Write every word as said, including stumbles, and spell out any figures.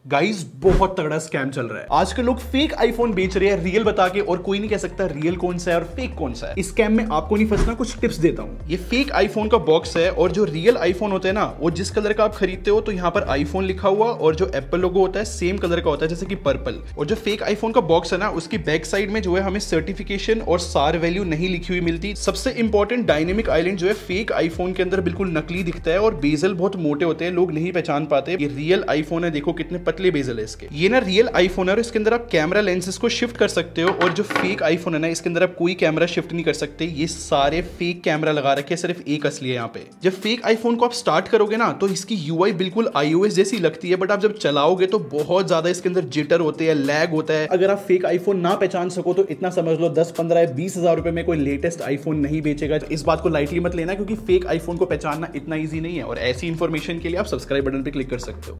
Guys बहुत तगड़ा scam चल रहा है। आजकल लोग फेक आईफोन बेच रहे हैं रियल बता के, और कोई नहीं कह सकता रियल कौन सा है और फेक कौन सा है। इस स्कैम में आपको नहीं फंसना, कुछ टिप्स देता हूं। ये फेक आईफोन का बॉक्स है, और जो रियल आईफोन होता है ना, वो जिस कलर का आप खरीदते हो तो यहाँ पर आईफोन लिखा हुआ, और जो एप्पल लोगो होता है सेम कलर का होता है, जैसे कि पर्पल। और जो फेक आईफोन का बॉक्स है ना, उसकी बैक साइड में जो है हमें सर्टिफिकेशन और सार वैल्यू नहीं लिखी हुई मिलती। सबसे इंपॉर्टेंट, डायनेमिक आइलैंड जो है फेक आईफोन के अंदर बिल्कुल नकली दिखता है, और बेजल बहुत मोटे होते हैं, लोग नहीं पहचान पाते। ये रियल आईफोन है, देखो कितने पतले बेजल है इसके। ये ना रियल आईफोन है, और इसके अंदर आप कैमरा लेंसेज को शिफ्ट कर सकते हो, और जो फेक आईफोन है ना, इसके अंदर आप कोई कैमरा शिफ्ट नहीं कर सकते। ये सारे फेक कैमरा लगा रखे हैं, सिर्फ एक असली है यहाँ पे। जब फेक आईफोन को आप स्टार्ट करोगे ना, तो इसकी यूआई बिल्कुल आईओएस जैसी लगती है, बट आप जब चलाओगे तो बहुत ज्यादा इसके अंदर जिटर होते हैं, लैग होता है। अगर आप फेक आईफोन ना पहचान सको तो इतना समझ लो, दस पंद्रह बीस हजार रुपए में कोई लेटेस्ट आईफोन नहीं बेचेगा। इस बात को लाइटली मत लेना, क्योंकि फेक आईफोन को पहचानना इतना ईजी नहीं है। और ऐसी इंफॉर्मेशन के लिए आप सब्सक्राइब बटन पे क्लिक कर सकते हो।